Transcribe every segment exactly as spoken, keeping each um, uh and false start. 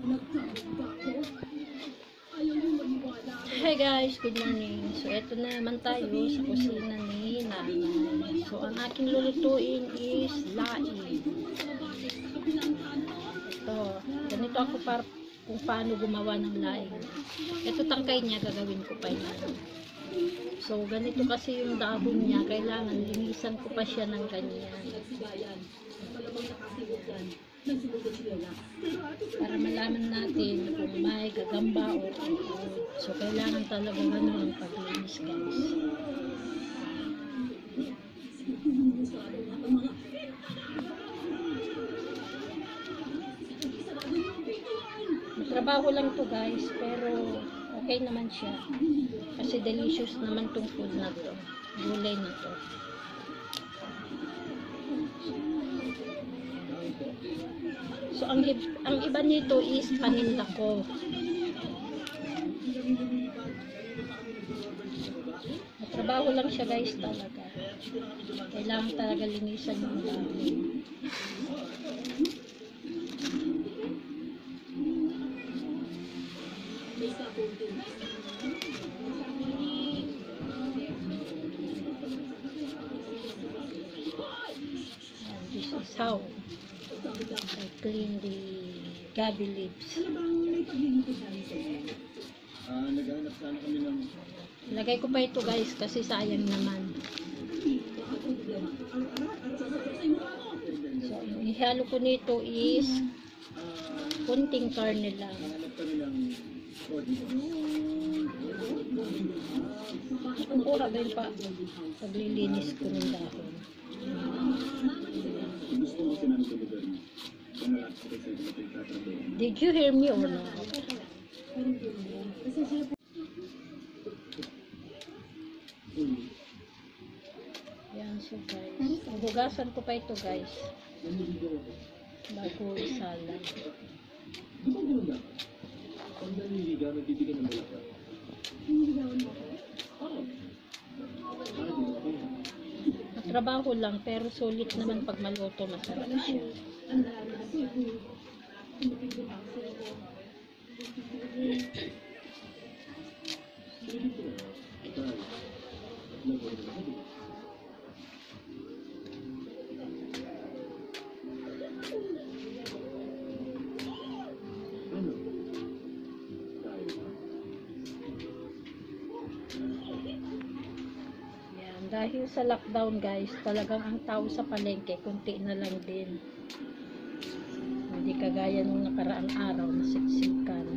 Hey guys, good morning. So eto na naman tayo sa kusina ni nanay. So ang aking lulutuin is laing. Ito, ganito ako para kung paano gumawa ng laing. Ito tangkay niya, gagawin ko pa yan. So ganito kasi yung dahon niya, kailangan linisan ko pa siya ng ganyan. Para malaman natin kung may gagamba o uod. So kailangan talaga ganun ang paglinis, guys. Trabaho lang to guys, pero okay naman siya. Kasi delicious naman tong food na to. Gulay na to. So ang, ang iba nito is paninda ko. Trabaho lang siya guys talaga. Kailangan talaga linisan yung dahon. And this is how I clean the gabi leaves. Ah, naghahanap sana kami ng... Lagay ko pa ito guys kasi sayang naman. So, yung ihalo ko nito is kunting karne lang. Naghahanap kami ng... Kukuha ba yun pa paglilinis ko ng dahon. Gusto mo sinabi sa lugar niya. Did you hear me or not? Yan, so guys. Hugasan ko pa ito guys. Bago isalang. Pag naniligaw, nagbibigyan ng malaka. Trabaho lang pero sulit naman pag maluto, masarap siya. Dahil sa lockdown guys, talagang ang tao sa palengke, kunti na lang din. Hindi kagaya nung nakaraang araw na siksikan.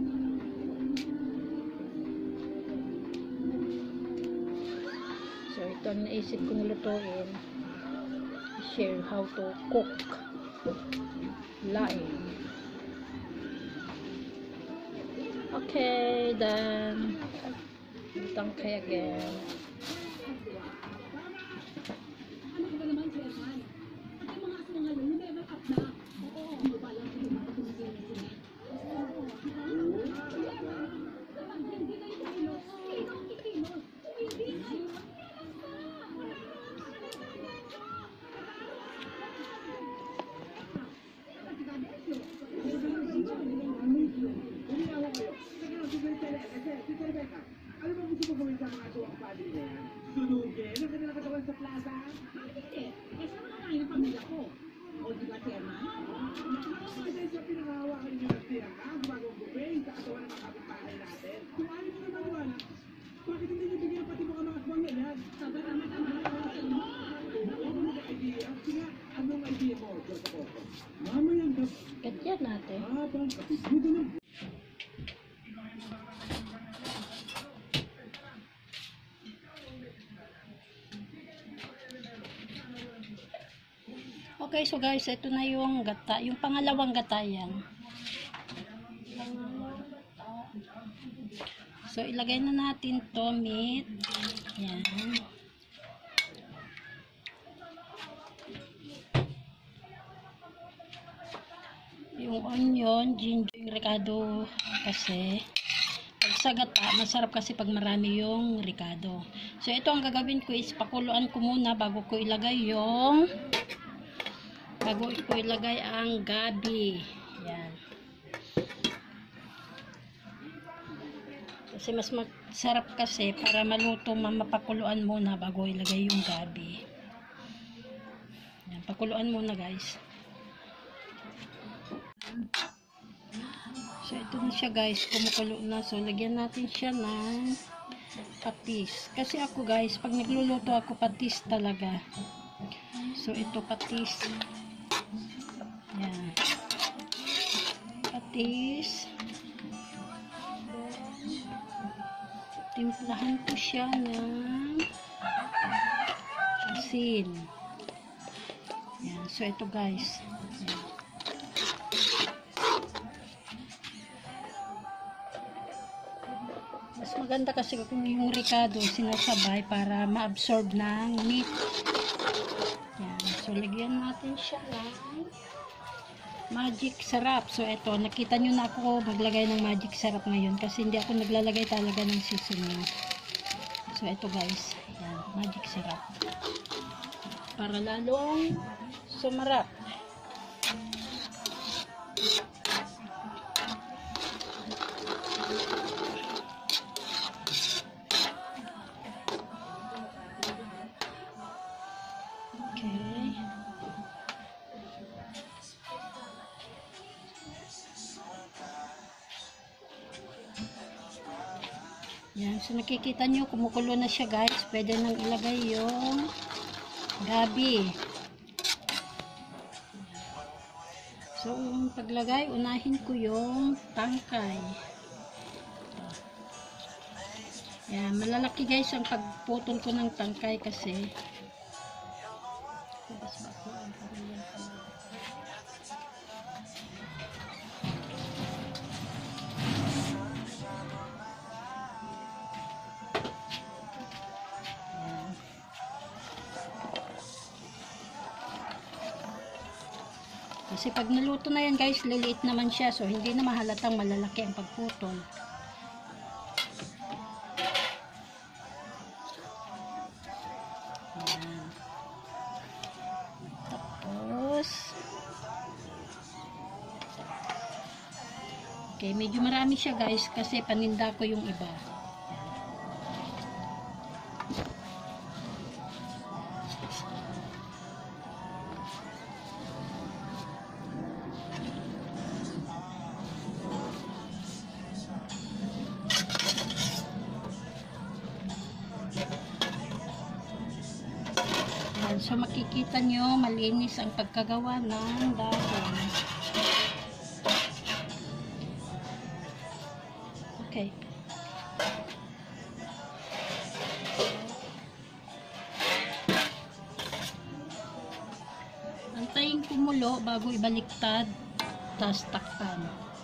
So ito ang naisip kong lutuin. Share how to cook laing. Okay, then tangkay again. Ano ba gusto mo gawin sa mga asawang padre na yan? Sunugin? Ang kanila katawan sa plaza? Hindi. Eh, saan nakakain ang pamilya ko? O, di ba, Chairman? Kasi sa pinangahawakan niyo ng tiyangka, bagong guping sa katawan ng mga kapitbahay natin. Kung ayaw mo naman wala, bakit hindi niyo bigyan pati mga mga aswang yan? Sabi naman ang mga kawasan mo. Ano mo idea? Sige, anong idea mo, Joseph Oco? Mamayang gabi. Katyan natin. Habang kapigudo ng... Okay, so guys, ito na yung gata, yung pangalawang gata yan. So, ilagay na natin to meat. Yan. Yung onion, ginger, yung ricado kasi pag sa gata, masarap kasi pag marami yung ricado. So, ito ang gagawin ko is pakuluan ko muna bago ko ilagay yung bago ko ilagay ang gabi. Yan. Kasi mas masarap kasi para maluto, mapakuluan muna bago ilagay yung gabi. Yan, pakuluan muna guys. So ito na siya guys, kumukulo na. So lagyan natin siya ng patis. Kasi ako guys, pag nagluluto ako patis talaga. So ito patis. Yan. Patis. Timplahan ko siya ng asin. Yan. So ito guys. Yan. Mas maganda kasi kung yung ricado sinasabay para ma-absorb ng meat. Yan. So lagyan natin siya ng magic sarap. So ito, nakita nyo na ako maglagay ng magic sarap ngayon kasi hindi ako naglalagay talaga ng seasoning. So ito guys, yan, magic sarap. Para lalong sumarap. Okay. Yan, so nakikita nyo, kumukulo na siya guys. Pwede nang ilagay yung gabi. So, yung paglagay, unahin ko yung tangkay. Yan, malalaki guys ang pagputol ko ng tangkay kasi Kasi pag naluto na yan guys, liliit naman siya. So, hindi na mahalatang malalaki ang pagputol. Ayan. Tapos, okay, medyo marami siya guys kasi paninda ko yung iba. So makikita nyo malinis ang pagkagawa ng dahon. Okay. Antayin kumulo bago ibaliktad, tas takpan.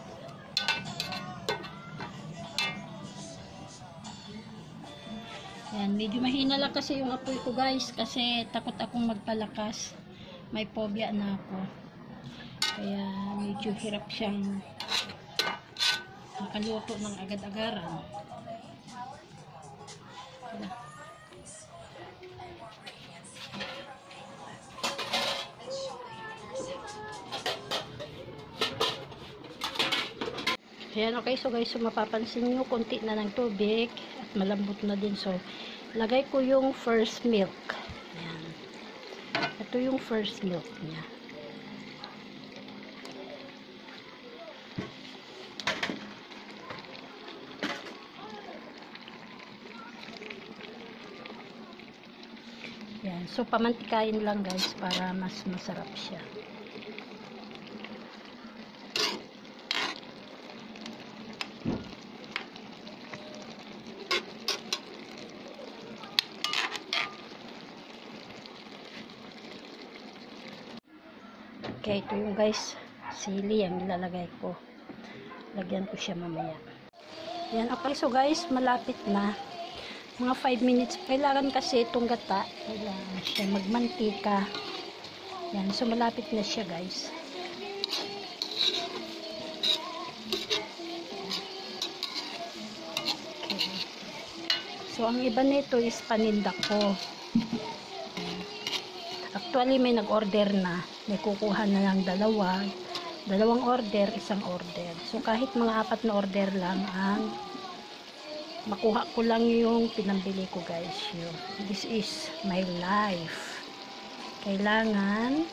Yan, medyo mahina lang kasi yung apoy ko guys kasi takot akong magpalakas. May phobia na ako. Kaya medyo hirap siyang makaluto ng agad-agaran. Ayan, okay. So guys, so mapapansin nyo konti na ng tubig at malambot na din. So lagay ko yung first milk. Ayan. Ito yung first milk niya. Ayan. So pamantikain lang guys para mas masarap siya. Okay, ito yung guys, sili ang nilalagay ko. Lagyan ko siya mamaya. Yan, okay. So guys, malapit na. Mga five minutes. Kailangan kasi itong gata. Kailangan siya magmantika. Yan, so malapit na siya guys. Okay. So ang iba nito is paninda ko. Actually, may nag-order na. May kukuha na lang dalawa. Dalawang order, isang order. So, kahit mga apat na order lang ang makuha ko lang yung pinambili ko guys. Yun. This is my life. Kailangan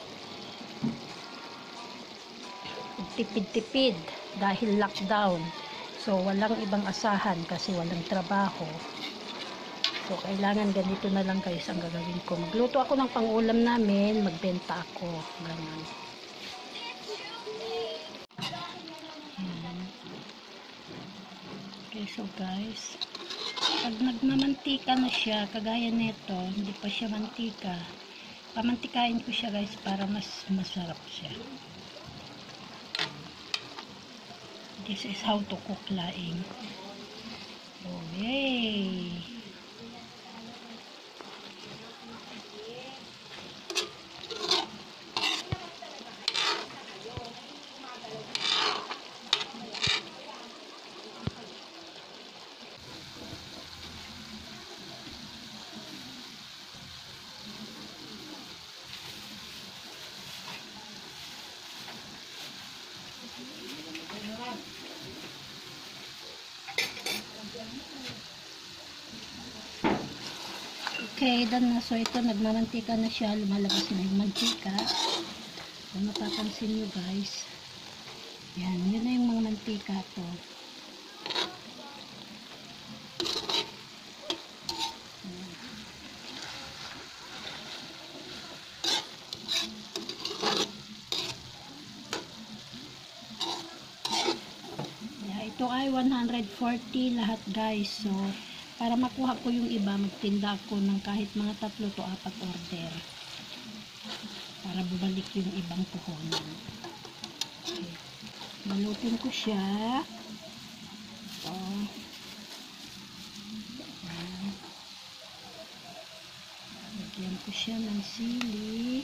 tipid-tipid dahil lockdown. So, walang ibang asahan kasi walang trabaho. So, kailangan ganito na lang guys ang gagawin ko. Magluto ako ng pang-ulam namin, magbenta ako. Ganun. Okay, so guys, pag nagmamantika na siya, kagaya nito, hindi pa siya mantika, pamantikain ko siya guys para mas masarap siya. This is how to cook laing. Oh, yay! Okay, done na. So, ito, nagmamantika na siya. Lumalabas na yung mantika. So, mapapansin nyo guys. Yan, yun na yung mga mantika to. Yeah, ito ay one hundred forty lahat guys. So, para makuha ko yung iba, magtinda ako ng kahit mga tatlo to apat order. Para bumalik yung ibang puhunan. Okay. Balutin ko siya. Ito. Ayan. Lagyan ko siya ng sili.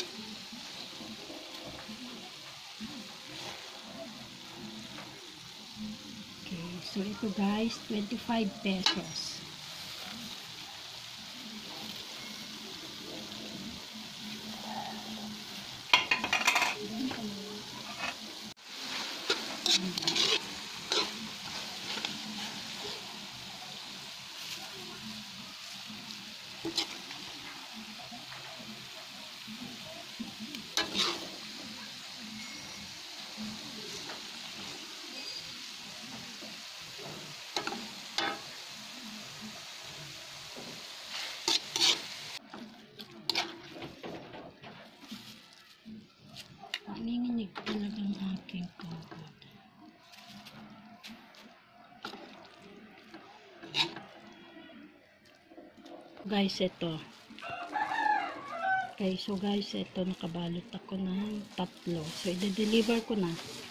So, ito guys, twenty-five pesos. Nanginginig talagang aking tuhod. Guys, ito. Okay, so guys, ito nakabalot ako ng tatlo. So, i-deliver ko na.